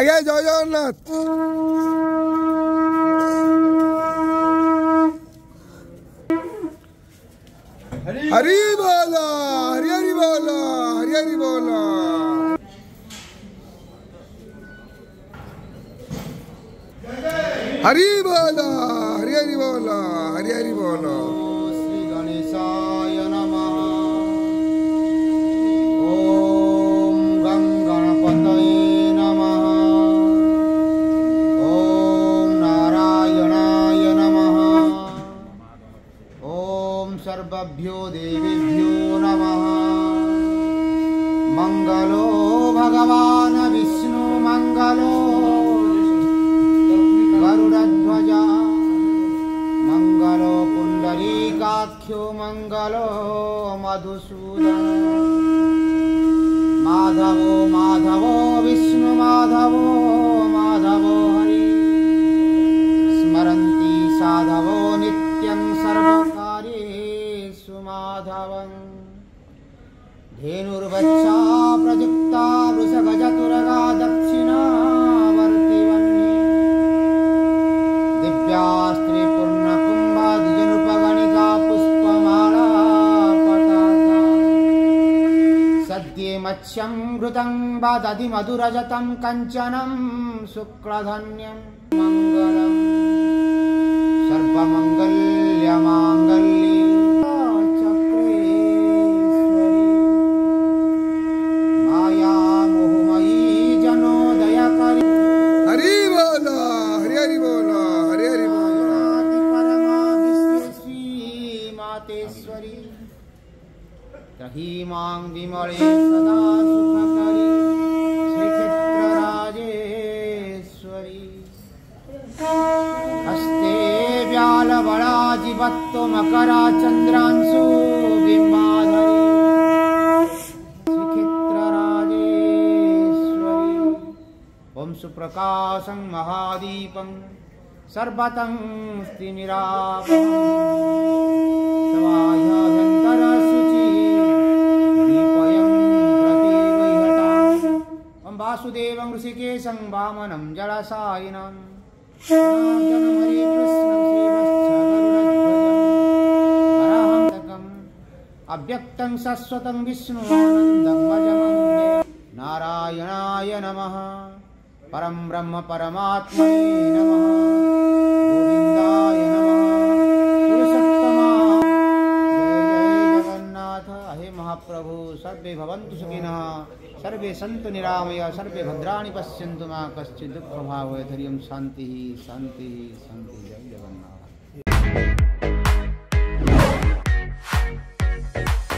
আগে জয় জগন্নাথ। हरी बोला, हरी हरी बोला, हरी हरी बोला। हरी बोला, हरी हरी बोला, हरी हरी बोला। श्री गणेशाय नमः। ओम गं गणपतये नमः। ओम नारायणाय नमः। ओम सर्वभ्यो देवेभ्यो नमः। मंगलो भगवान विष्णु मंगलो गरुडध्वजा मंगलो पुंडरीकाख्यो मंगलो मधुसूदन। माधवो माधवो विष्णु माधवो माधवो हरि। स्मरन्ति साधवो नित्यं सर्वकार्येषु माधवम्। धेनुर्वच्छा प्रयुक्ता वृषगजतुरगा दक्षिणावर्ति वह्नि। दिव्यास्त्री पूर्णकुम्भा द्विजनृपगणिका पुष्पमाला पताका। सद्ये मत्स्यं घृतं वा दधि मधुरजतं कञ्चनं शुक्लधन्यं। मङ्गलं सर्वमङ्गल्यमाङ्गल्ये हीमां विमले सदा सुखकरी श्रीक्षेत्रराजेश्वरी। हस्ते व्यालवराजिवत्तो मकरा चन्द्रांशु बिम्बाधरी श्रीक्षेत्रराजेश्वरी। ओं सुप्रकाशं महादीपं सर्वतं स्थिमिरापहं। वासुदेवं ऋषिकेशं वामनं जलसायिनं। जनार्दनं हरे कृष्णं श्रीवत्सगरुडध्वजं। अव्यक्तं शाश्वतं विष्णुमानन्दं भजमं। नारायणाय नमः। परं ब्रह्म परमात्मने नमः। गोविन्दाय नमः। पुरुषोत्तमा जय जय जगन्नाथ। हे महाप्रभु सर्वे भवन्तु सुखिनः सर्वे सन्तु निरामया सर्वे भद्राणि पश्यन्तु मा कश्चित् दुःखभाग् भवेत्। हरि ओं शान्तिः शान्तिः शान्तिः। जय जगन्नाथ।